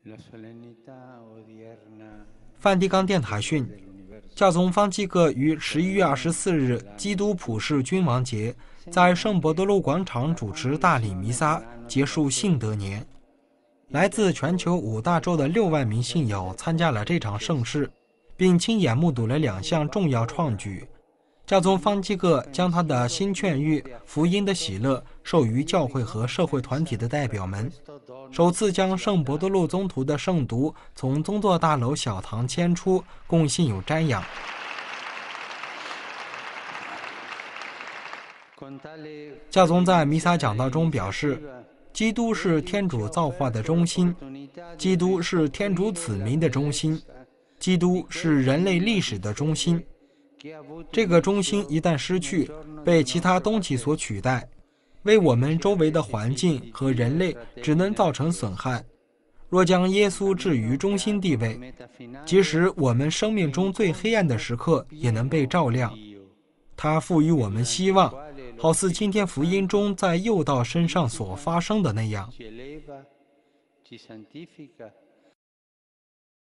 梵蒂冈电台讯，教宗方济各于11月24日基督普世君王节在圣伯多禄广场主持大礼弥撒，结束信德年。来自全球5大洲的6万名信友参加了这场盛事，并亲眼目睹了2项重要创举。教宗方济各将他的新劝谕福音的喜乐授予教会和社会团体的代表们，首次将圣伯多禄宗徒的圣读从宗座大楼小堂迁出，供信友瞻仰。教宗在弥撒讲道中表示，基督是天主造化的中心，基督是天主子民的中心，基督是人类历史的中心。这个中心一旦失去，被其他东西所取代，为我们周围的环境和人类只能造成损害。若将耶稣置于中心地位，即使我们生命中最黑暗的时刻也能被照亮。他赋予我们希望，好似今天福音中在佑道身上所发生的那样。